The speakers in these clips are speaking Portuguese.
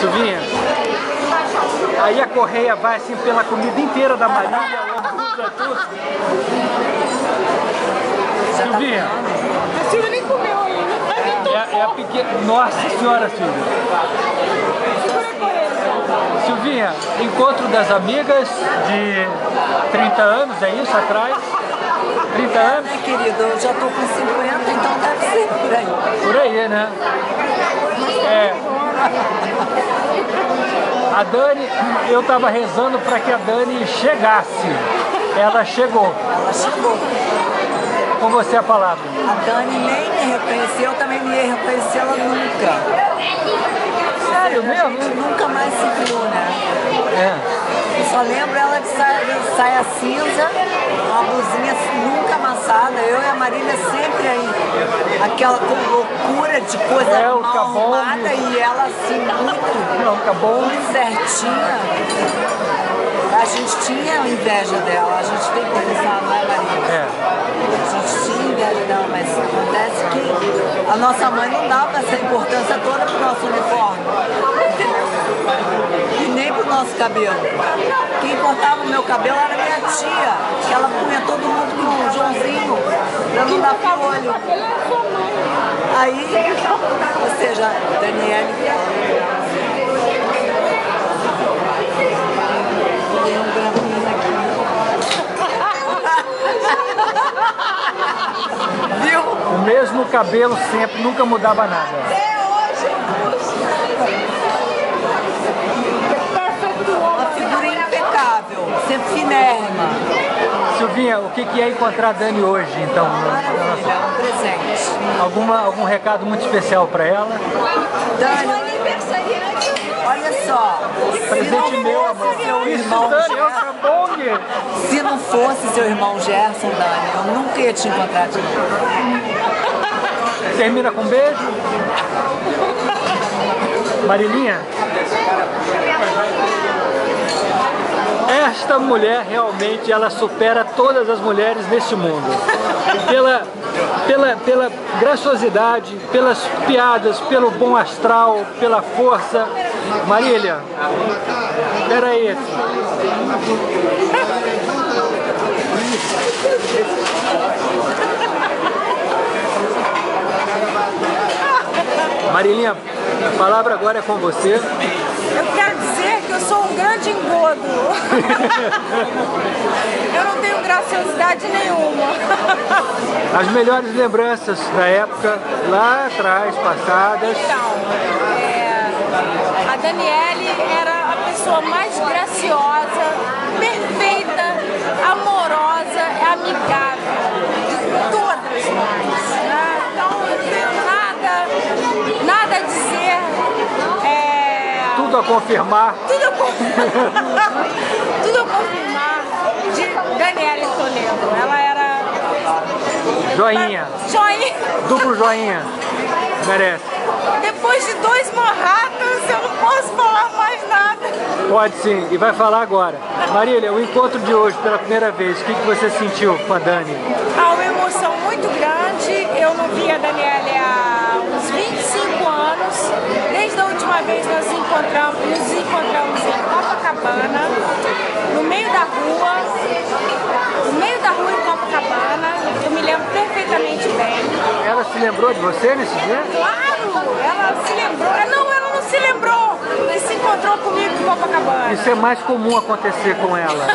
Silvinha, aí a correia vai assim pela comida inteira da Marília, lambuza tudo. Silvinha. A Silvia nem comeu ainda. É a pequena... Nossa senhora, Silvia. Silvinha, encontro das amigas de 30 anos, é isso, atrás? 30 anos? Né, querido? Eu já tô com 50, então deve ser por aí. Por aí, né? É. A Dani, eu tava rezando para que a Dani chegasse. Ela chegou. Ela chegou. Com você a palavra. A Dani nem me reconheceu, eu também não ia reconhecê-la nunca. Sério mesmo? A gente nunca mais se viu, né? É. Eu só lembro ela de saia cinza, uma blusinha nunca amassada, eu e a Marília sempre aí, aquela loucura de coisa mal arrumada e ela assim, muito certinha. A gente tinha inveja dela, a gente tem que pensar, não é, Marília? É. A gente tinha inveja dela, mas acontece que a nossa mãe não dava essa importância toda pro nosso uniforme, entendeu? E nem pro nosso cabelo. Quem cortava o meu cabelo era minha tia, que ela punha todo mundo com o Joãozinho, pra não dar piolho. Aí, ou seja, Daniele... Tem um branquinho aqui. Viu? O mesmo cabelo sempre, nunca mudava nada. Uma figura impecável, sempre finérrima. Silvinha, o que é encontrar a Dani hoje, então? Maravilha, é um presente. Algum recado muito especial para ela? Dani, olha só, presente meu, amor. Seu Isso, irmão Dani, Gerson, se não fosse seu irmão Gerson, Dani, eu nunca ia te encontrar de novo. Termina com um beijo. Marilinha? Esta mulher realmente, ela supera todas as mulheres neste mundo. Pela graciosidade, pelas piadas, pelo bom astral, pela força. Marília, espera aí. Marilinha, a palavra agora é com você. Eu quero dizer que eu sou um grande engodo. Eu não tenho graciosidade nenhuma. As melhores lembranças da época, lá atrás, passadas. Então, a Daniele era a pessoa mais graciosa, perfeita, amorosa, amigável de todas nós. Né? Então, eu não tenho nada a dizer. Tudo a confirmar. Tudo a confirmar de Daniele Toledo. Ela era... Joinha. Joinha. Duplo joinha. Merece. Depois de 2 Manhattans, eu não posso falar mais nada. Pode sim, e vai falar agora. Marília, o encontro de hoje, pela primeira vez, o que você sentiu com a Dani? Uma emoção muito grande. Eu não vi a Daniele há uns 25 anos. Desde a última vez nós nos encontramos em Copacabana, no meio da rua em Copacabana. Eu me lembro perfeitamente bem. Ela se lembrou de você nesse dia? Claro, ela se lembrou. Não, ela não se lembrou. Ela se encontrou comigo em Copacabana. Isso é mais comum acontecer com ela.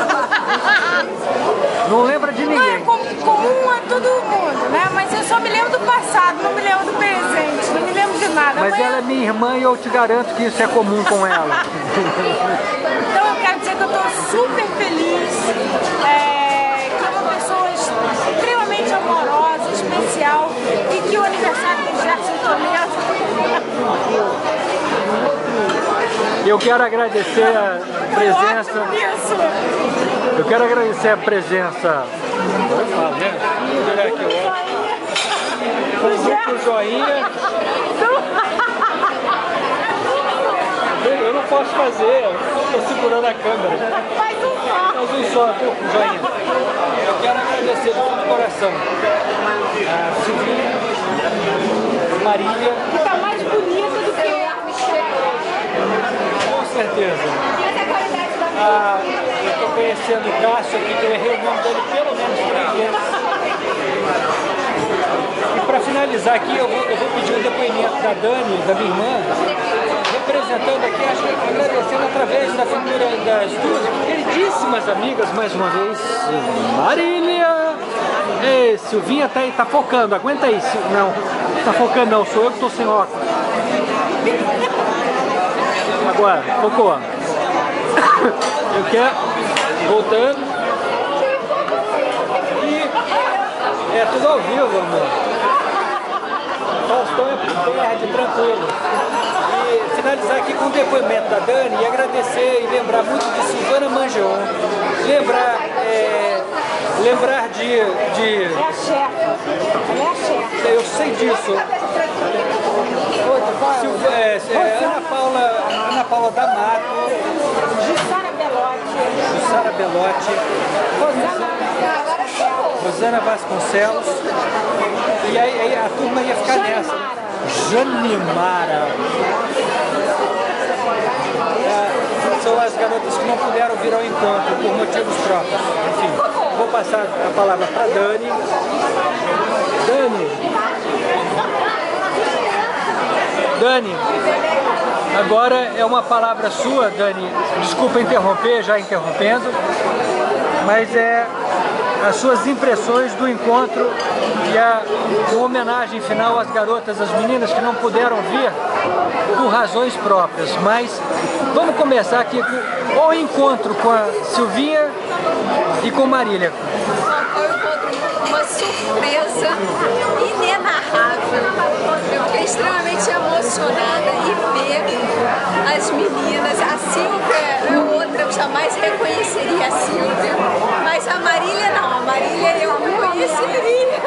Não lembra de ninguém. Não, é comum a todo mundo, né? Mas eu só me lembro do passado, não me lembro do presente, não me lembro de nada. Mas ela é minha irmã e eu te garanto que isso é comum com ela. Então eu quero dizer que eu estou super feliz, que é uma pessoa extremamente amorosa, especial, e que o aniversário do Gerson Toledo... Eu quero agradecer a presença. Eu quero agradecer a presença. O joinha. Eu não posso fazer, estou segurando a câmera. Faz um só. Faz um só, joinha. Eu quero agradecer de todo o coração a Silvinha, Marília. Que está mais bonita do que eu. certeza. Eu estou conhecendo o Cássio aqui, que eu errei o nome dele pelo menos 3 vezes. E para finalizar aqui, eu vou pedir um depoimento da Dani, da minha irmã, representando aqui, acho que agradecendo através da figura das duas queridíssimas amigas, mais uma vez, Marília. Ei, Silvinha tá focando, aguenta aí. Não, tá focando não, sou eu que tô sem óculos. Agora, focou. Eu quero, voltando. E é tudo ao vivo, amor. Faustão é por perde, tranquilo. E finalizar aqui com o depoimento da Dani e agradecer e lembrar muito de Silvana Mangeon. Lembrar de... É a chefe. Ela é a chefe. Eu sei disso. Ana Paula D'Amato. Jussara Belotti. Rosana Vasconcelos. E aí a turma ia ficar nessa. Janimara. São as garotas que não puderam vir ao encontro por motivos próprios. Enfim, vou passar a palavra para Dani. Dani, agora é uma palavra sua, Dani. Desculpa interromper, já interrompendo, mas é as suas impressões do encontro e uma homenagem final às garotas, às meninas que não puderam vir por razões próprias. Mas vamos começar aqui com o encontro com a Silvinha e com Marília. Foi uma surpresa inenarrável. Eu fiquei extremamente emocionada em ver as meninas. A Silvia, outra, eu jamais reconheceria a Silvia, mas a Marília não. A Marília eu reconheceria.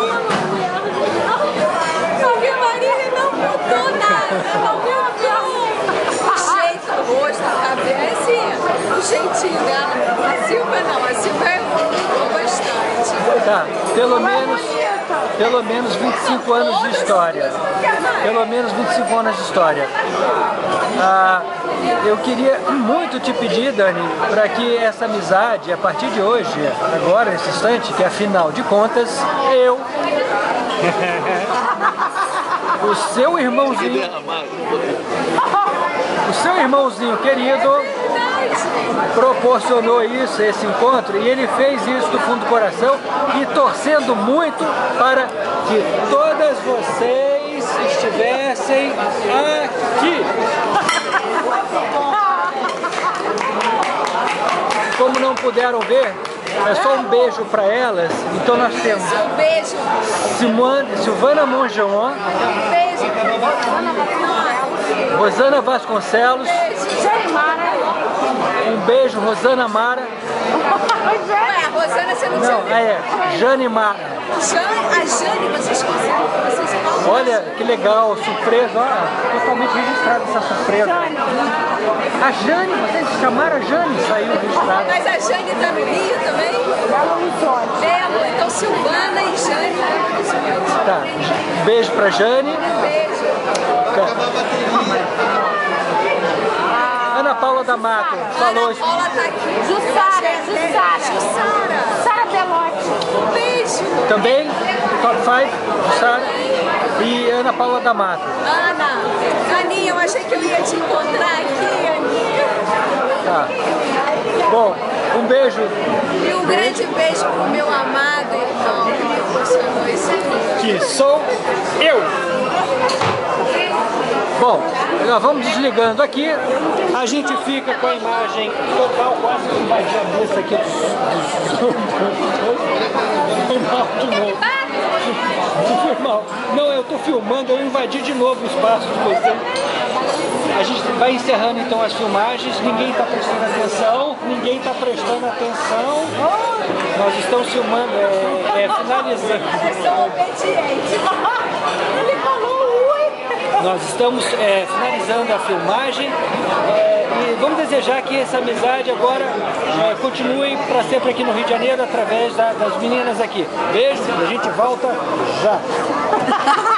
Porque a Marília não mudou nada, não mudou o jeito, o rosto, o cabelo, assim, o jeitinho dela. A Silvia não, a Silvia mudou bastante. Tá, pelo menos 25 anos de história. Pelo menos 25 anos de história. Eu queria muito te pedir, Dani, para que essa amizade, a partir de hoje, agora, nesse instante, que afinal de contas, eu, o seu irmãozinho querido, proporcionou isso, esse encontro, e ele fez isso do fundo do coração e torcendo muito para que todas vocês estivessem aqui. Como não puderam ver, é só um beijo para elas. Então nós temos um beijo. Silvana Mangeon, Rosana Vasconcelos, um beijo, Rosana Mara. Ué, a Rosana você não tinha. Janimara. A Jane, vocês falam. Olha que legal, surpresa, ó, totalmente registrada essa surpresa. A Jane, vocês chamaram a Jane, saiu registrada. Mas a Jane tá no Rio também? Belo, então Silvana e Jane. Tá, beijo pra Jane. Beijo. Ana Paula D'Amato falou. Ana Paula tá aqui. Jussara Belotti. Beijo. Também, top 5, Jussara. E Ana Paula D'Amato. Aninha, eu achei que eu ia te encontrar aqui, Aninha. Tá. Bom, um beijo. E um grande beijo pro meu amado irmão que me emocionou esse dia. Que sou eu. Bom, nós vamos desligando aqui, a gente fica com a imagem total, quase que invadi a mesa aqui Foi mal de novo. Foi mal. Não, eu tô filmando, eu invadi de novo o espaço de vocês. A gente vai encerrando então as filmagens, ninguém está prestando atenção, Nós estamos filmando, finalizando. Eu sou obediente. Ele falou ui. Nós estamos finalizando a filmagem e vamos desejar que essa amizade agora continue para sempre aqui no Rio de Janeiro através das meninas aqui. Beijo, a gente volta já.